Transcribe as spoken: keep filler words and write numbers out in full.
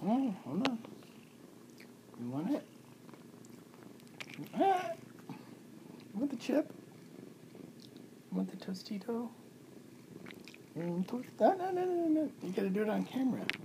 Oh, hold on. You want it? Ah! You want the chip? You want the tostito? Mm, toast- no, no, no, no, no. You gotta do it on camera.